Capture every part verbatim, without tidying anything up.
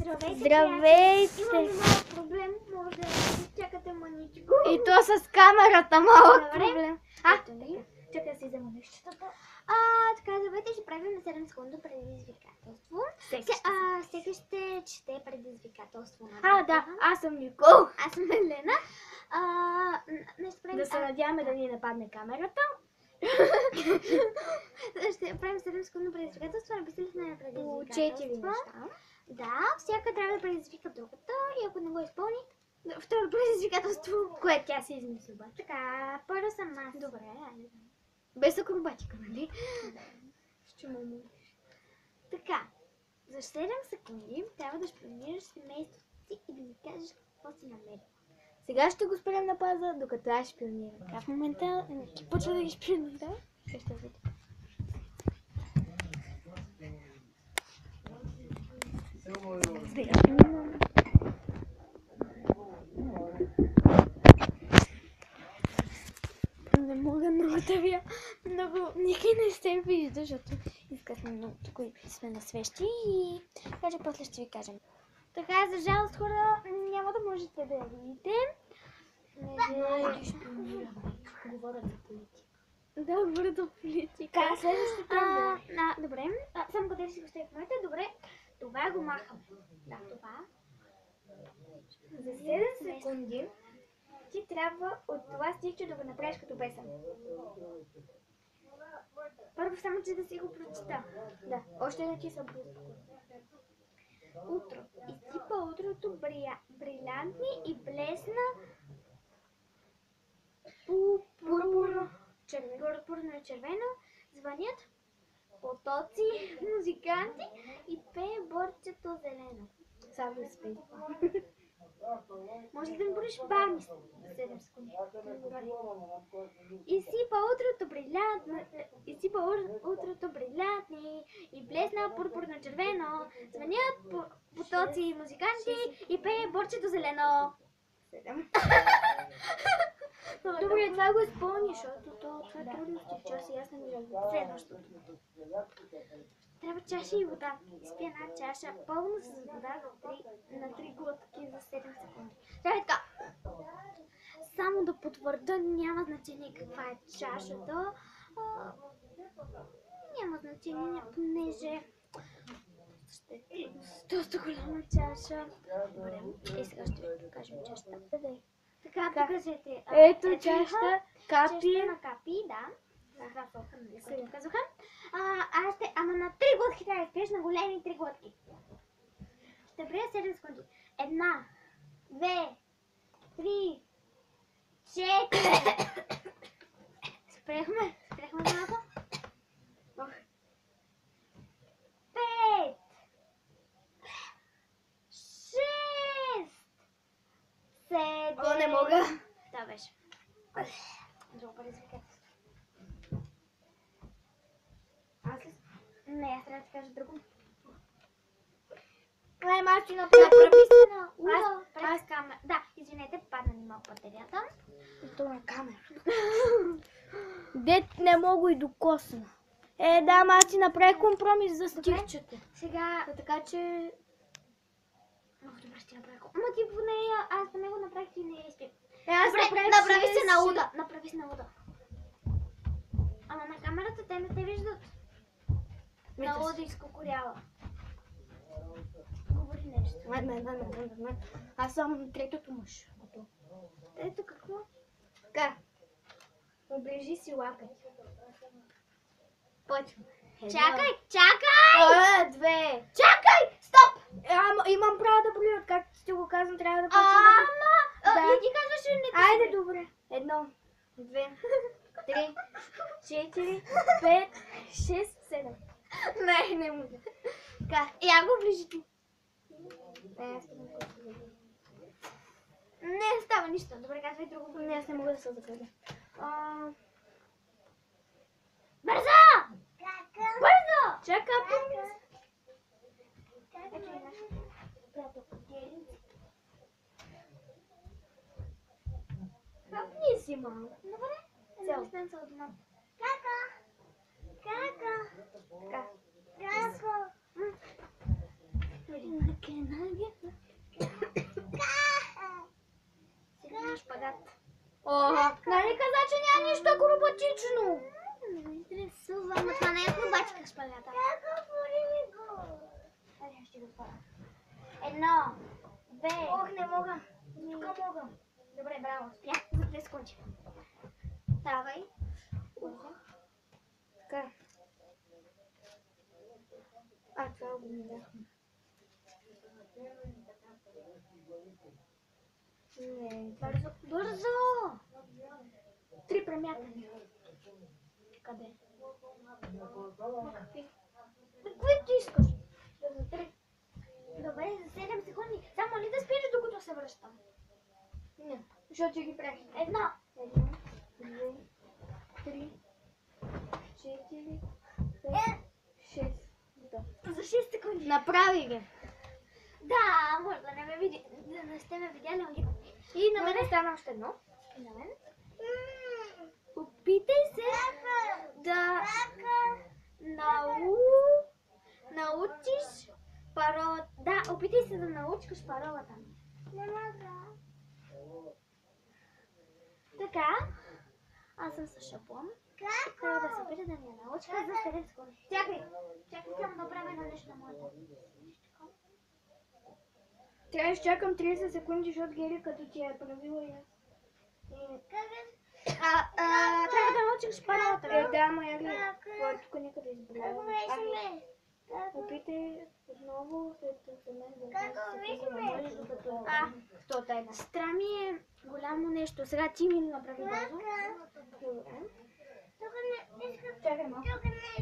Здравейте, Здравейте! Имаме малък проблем, може да чакате маничко. И то с камерата малък Добре. проблем. А, Ето ли? Чакай да си взема нещата. А, така, здравейте, ще правим на седем секунди предизвикателство. всеки Се, ще а, всеки ще чете предизвикателство на А, да, другия. аз съм Никол. Аз съм Елена. А, н- не ще правим... Да се а, надяваме да ни нападне камерата. Ще правим седем секундно предизвикателство. Написали сме на По предизвикателство. четири неща. Да, всяка трябва да предизвика другата и ако не го изпълни, второ предизвикателство. Което тя си измисли обаче. Така, първо съм аз. Добре, айде. Без акробатика, нали? Ще му молиш. Така, за седем секунди трябва да шпионираш семейството си и да ми кажеш какво си намерил. Сега ще го спрем на паза, докато аз шпионирам. Така, в момента ти почва да ги шпионира. Ще ще видим. Не мога много да ви... Много... Никой не се вижда, защото искахме много тук и сме на свещи и... Даже после ще ви кажем. Така, за жалост, хора, няма да можете да я видите. Не, ги шпионираме. Говорят за политика. Да, говоря за политика. Така, следващото А, е. а, добре, а, само къде си го стоя в момента. Добре, това го махаме. Да, това. За седем секунди ти трябва от това стихче да го направиш като песен. Първо само, че да си го прочита. Да, още не ти съм близко. Утро. Изсипа утрото брия... брилянтни и блесна пурпурно червено. Пурпурно и червено. Звънят потоци музиканти и пее борчето зелено. Само изпей това. Може да ми будеш бавни за седем секунди. Изсипа утрото брилянтно, изсипа ур- утрото брилянтни и блесна пурпурно червено. Звънят по- потоци музиканти и пее борчето зелено. Седем. Добре, това го изпълни, защото то, това е трудно стихче, си аз не го разбирам. Следващото. Трябва чаша и вода. Изпи една чаша пълна с вода на три, на три глътки за седем секунди. Трябва така. Само да потвърда, няма значение каква е чашата. А, няма значение, понеже ще е доста голяма чаша. Добре, и сега ще ви покажем чашата. Така, покажете. а, Ето чашата, капи. Чашата на капи, да. Това сълха, нали, които казаха. А, аз ще, ама на три глътки трябва да изпиеш, на големи три глътки. Ще броя седем секунди. Една, две, три, четири. Спряхме, спряхме малко. Пет, шест, седем. О, не мога. Това беше. Друго предизвикателство. Аз ли? Не, аз трябва да ти кажа друго. Ай, малки Направи се на ура Аз- през камера. Да, извинете, падна ни малко батерията. То на камера. Дет не мога и докосна. Е, да, ама аз ти направих компромис за стихчето. Сега... Да, така че... Много добре ще направя. Ама ти поне я... Аз поне го направих и не я изпих. Е, аз Добре, направих направи си- се на уда. Направи се на уда. Ама на камерата те не те виждат. На Вижда уда се. изкукорява. Говори нещо. Не, не, не, не, не, не. Аз съм третото мъж. Ето какво? Така. Оближи си лапата. Почваме. Едно. Чакай, чакай! А, две. Чакай! Стоп! Ама имам право да блюя. Както ти го казвам, трябва да почвам да... Ама! Да. Да. И ти казваш, че не ти Айде, се- добре. Едно, две, три, четири, пет, шест, седем. Не, не мога. Така. Я го ближи ти. Не, аз не мога да се забравя. Не става нищо. Добре, казвай друго. Не, аз не мога да се забравя. А, Бързо! Бързо! Чакай, помня. Ето е наш приятел. Хапни си малко. Добре. Цяло. Не знам цяло дома. Кака! Кака! Така. Кака! Едно, две. Ох, не мога. Тук мога. Добре, браво. Я, за две секунди. Давай. Така. А, това го не дахме. Не, Бързо, бързо! три премятания. Къде? Какви? Какви ти искаш? За три. Добре, за седем секунди. Само ли да спиш, докато се връщам? Не, защото ги правих. Едно. Едно, две, три, четири, пет, шест. Да. За шест секунди. Направи ги. Да, може да не ме види. Да не сте ме видяли, но ги... И на мен стана още едно. И на мен. Опитай се да нау... научиш паролата. Да, опитай се да научиш паролата ми. Не мога. Така. Аз съм с шаблон. Трябва да се опита да ми я научи за седем секунди. Чакай. Чакай, искам да правя едно нещо на моята. Трябва да изчакам тридесет секунди, защото Гери като ти е правила и аз. А, а, трябва да научиш паролата. Е, да, ма я гледа. Това е тук някъде изброява. Ами, опитай отново след осемнадесет секунди, докато... А, Сто тайна. стра ми е голямо нещо. Сега ти ми направи бързо. Добре. Чакай малко.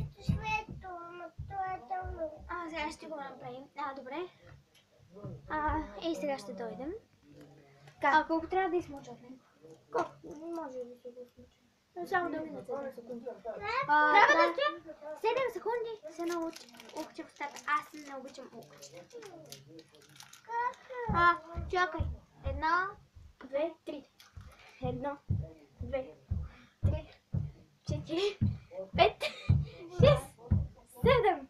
А, сега ще го направим. А, добре. А, и сега ще дойдем. А колко трябва да измуча от него? Колко? Може да се го случи. Само да минат седем секунди. А, трябва да стоя седем секунди се научи укчевостта. Аз не обичам укчета. А, чакай. Едно, Две, три. Едно, две, три, четири, пет, шест, седем.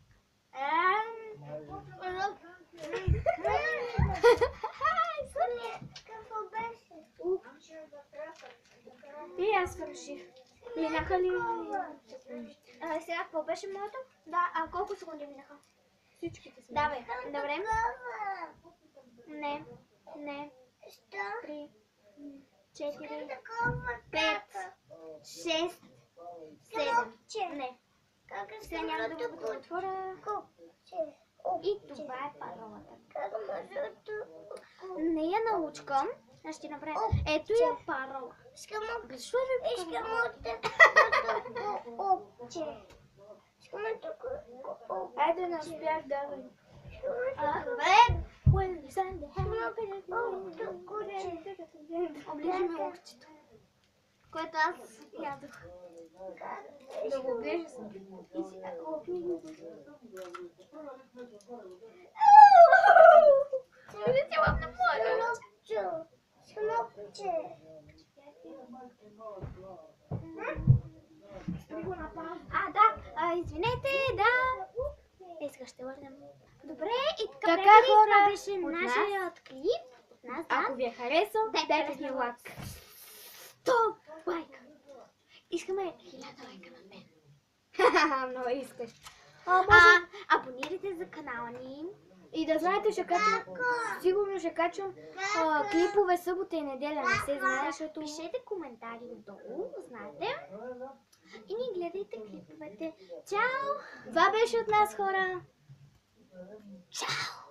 И аз свърших. Минаха ли секундите? А, сега какво беше моето? Да, а колко секунди минаха? Всичките са. Давай, добре. Не, не. Три, четири, пет, шест, седем. Не. Сега няма да го отворя. И това е паролата. Не я научкам. Аз ще направя. Ето я парола. Защо е Айде, не успях, давай. Оближи ме укчето, което аз ядох. Да го оближа съм. Улетела на море. А, да, а, извинете, да. Е, сега ще върнем. Добре, и така, Така, приятели, хора, това беше от нашият клип. От нас, да. Ако ви е харесал, Дайте дайте ни лайк. сто лайка. Искаме хиляда лайка на мен. Ха-ха, много искаш. А, може... А, абонирайте за канала ни. И да знаете, ще качвам, сигурно ще качвам а, клипове събота и неделя, не се знае, защото... Пишете коментари отдолу, знаете. И ни гледайте клиповете. Чао! Това беше от нас, хора! Чао!